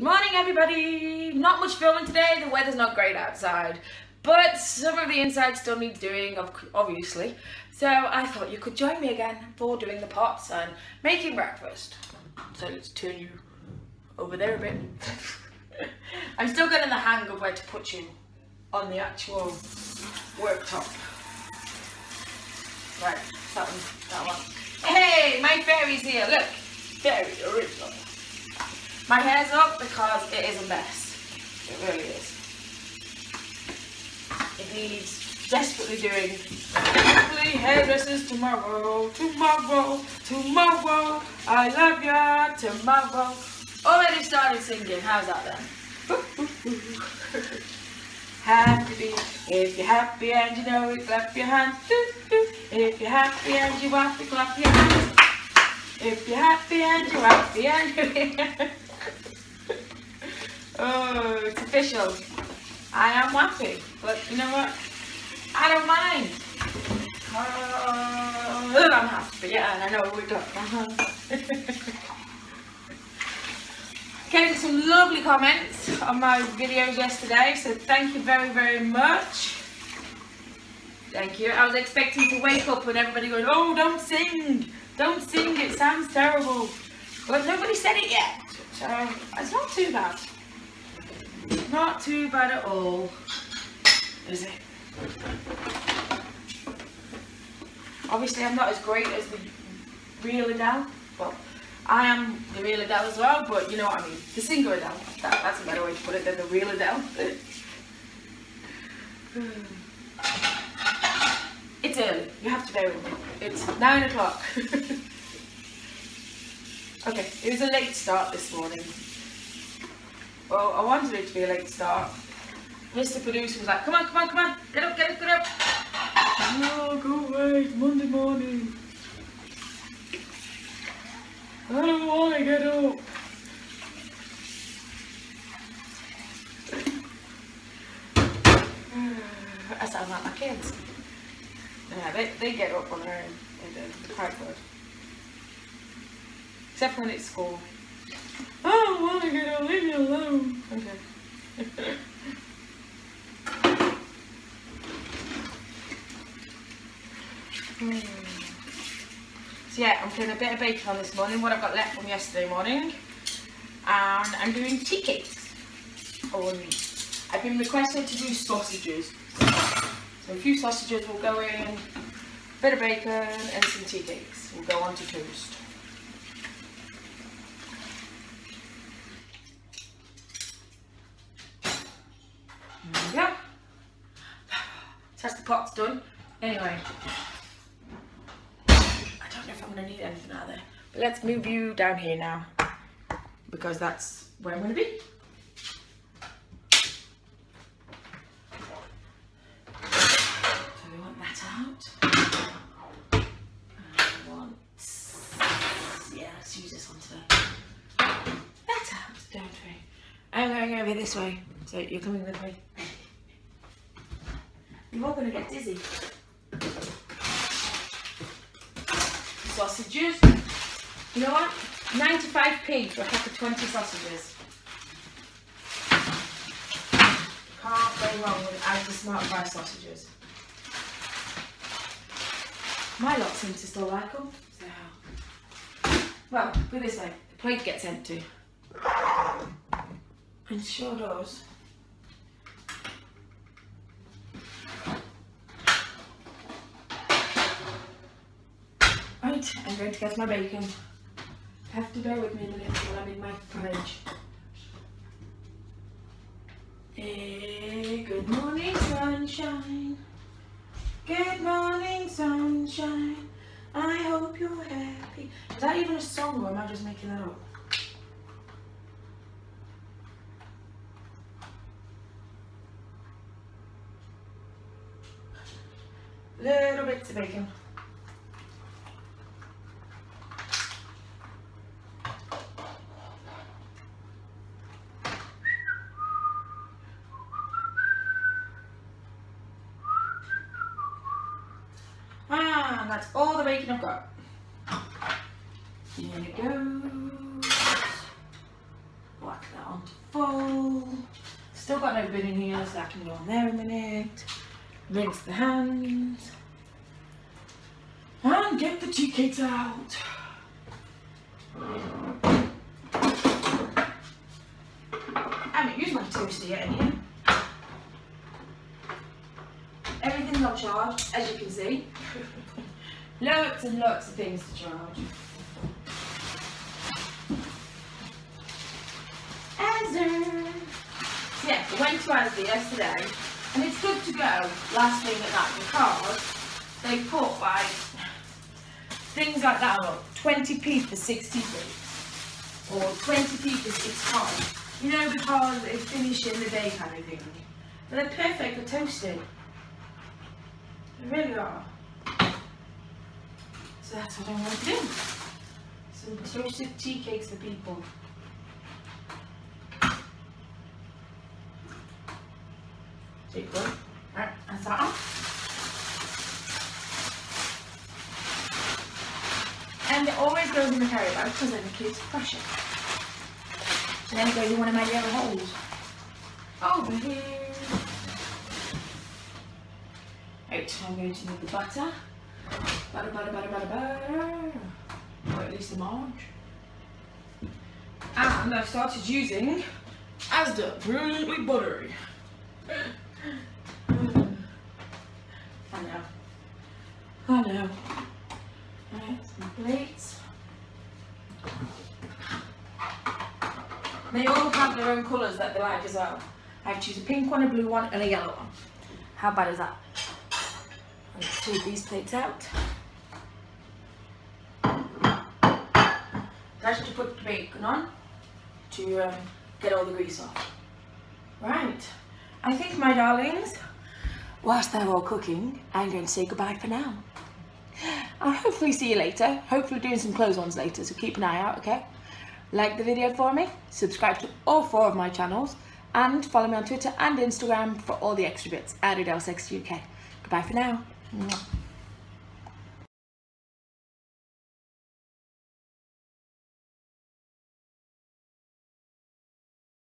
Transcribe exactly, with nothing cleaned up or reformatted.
Good morning, everybody. Not much filming today. The weather's not great outside, but some of the inside still needs doing, obviously. So I thought you could join me again for doing the pots and making breakfast. So let's turn you over there a bit. I'm still getting the hang of where to put you on the actual worktop. Right, that one, that one. Hey, my fairy's here. Look, fairy original. My hair's up because it is a mess. It really is. It needs desperately doing. Hopefully hairdressers tomorrow, tomorrow, tomorrow. I love ya tomorrow. Already started singing. How's that then? Happy, if you're happy and you know it, clap your hands. If you're happy and you want to clap your hands. If you're happy and you're happy and you're oh, it's official. I am happy, but you know what? I don't mind. Uh, I'm happy, yeah, and I know we don't. Getting some lovely comments on my videos yesterday, so thank you very, very much. Thank you. I was expecting to wake up and everybody going, oh, don't sing, don't sing, it sounds terrible. But nobody said it yet, so it's not too bad. Not too bad at all, is it? Obviously I'm not as great as the real Adele, but I am the real Adele as well, but you know what I mean, the singer Adele, that, that's a better way to put it than the real Adele. It's early, you have to bear with me, it's nine o'clock. Okay, it was a late start this morning. Well, I wanted it to be a late start. Mister Producer was like, come on, come on, come on, get up, get up, get up. No, go away, it's Monday morning. I don't want to get up. I sound like my kids. Yeah, they, they get up on their own. They do, they're quite good. Except when it's school. I don't want to get up, leave me alone. Okay. mm. So yeah, I'm putting a bit of bacon on this morning, what I've got left from yesterday morning. And I'm doing tea cakes. Oh, I've been requested to do sausages. So a few sausages will go in, a bit of bacon and some tea cakes will go on to toast. Yeah, that's the pot's done. Anyway, I don't know if I'm going to need anything out of there, but let's move you down here now, because that's where I'm going to be. So we want that out. And I want, yeah, let's use this one today. That out, don't we? I'm going over this way, so you're coming with me. You're all going to get dizzy. Sausages. You know what? ninety-five p for a pack of twenty sausages. Can't go wrong with Asda Smart Fry sausages. My lot seem to still like them. So, well, put it this way, the plate gets empty. It sure does. Right, I'm going to get my bacon. Have to bear with me a minute while I'm in my fridge. Hey, good morning, sunshine. Good morning, sunshine. I hope you're happy. Is that even a song, or am I just making that up? Little bits of bacon. And that's all the bacon I've got. Here it goes. Whack that on. on to full. Still got no bin in here, so that can go on there a minute. Rinse the hands. And get the tea cakes out. I haven't used my toaster yet in here. Everything's on charge, as you can see. Loads and lots of things to charge. Azure. So yeah, I went to Asda yesterday, and it's good to go last thing at that because they put like things like that up, twenty p for sixty p, or twenty p for six pounds. You know, because it's finishing the day kind of thing. But they're perfect for toasting. They really are. So that's what I want to do. Some toasted tea cakes for people. Take one. Right, that's that on. And it always goes in the carry bag because then it keeps fresh. And then it goes in one of my yellow holes. Over here. Right, I'm going to need the butter. Butter, butter, butter, butter, butter. Or at least the marge. And I've started using Asda Brilliantly Buttery. I know. I know. Right, some plates. They all have their own colours that they like as well. I choose a pink one, a blue one, and a yellow one. How bad is that? Let's take these plates out. That's to put the bacon on to um, get all the grease off. Right, I think, my darlings, whilst they're all cooking, I'm going to say goodbye for now. I'll hopefully see you later. Hopefully doing some clothes ones later, so keep an eye out, okay? Like the video for me, subscribe to all four of my channels, and follow me on Twitter and Instagram for all the extra bits at Adele Sex U K. Goodbye for now. Mwah.